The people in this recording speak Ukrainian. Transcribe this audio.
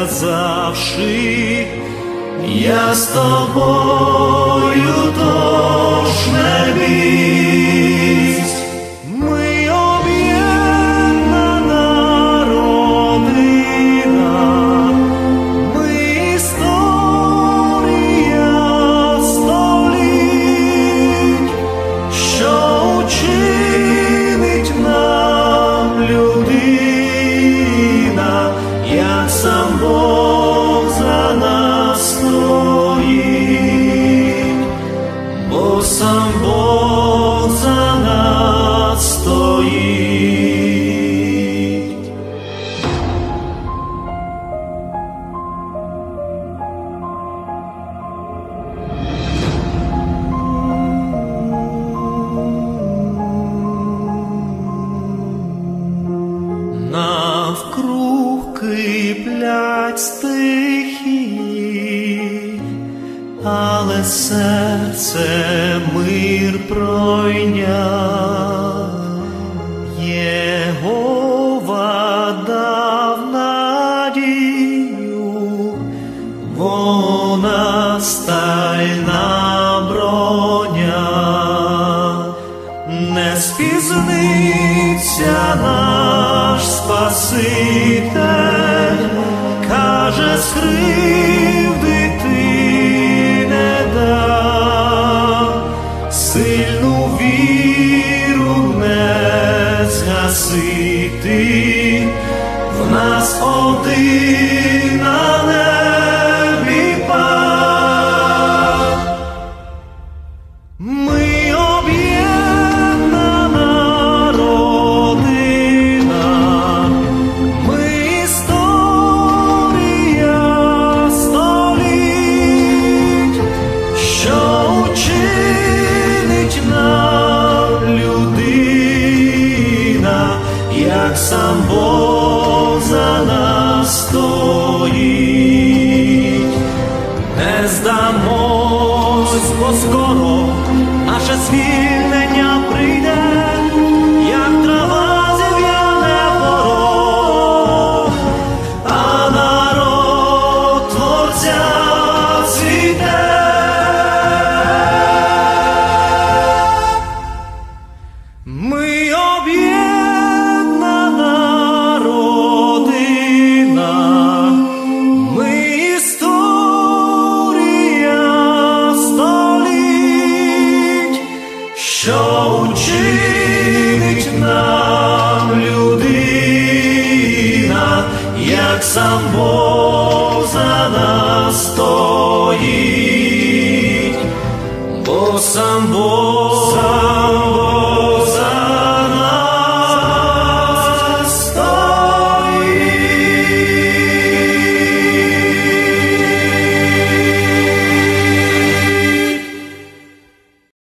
сказавши, я з тобою, тож не бійсь. Ми об'єднана родина, ми історія століть, що учинить нам людина, як сам Бог за нас стоїть, бо сам Бог за нас стоїть. Навкруг киплять стихії, але серце мир пройняв. Єгова дав надію, вона стальна броня. Не спізниться наш Спаситель, каже, скривдити не дам, сильну віру не згасити, в нас один на небі Пан. Ми об'єднана родина, ми історія століть, що учинить нам людина, як сам Бог за нас стоїть. Не здамось, бо скоро наше звільнення прийде, як трава зів'яне порог, а народ Творця цвіте. Ми об'єднана родина, ми історія століть, що учинить нам людина, як сам Бог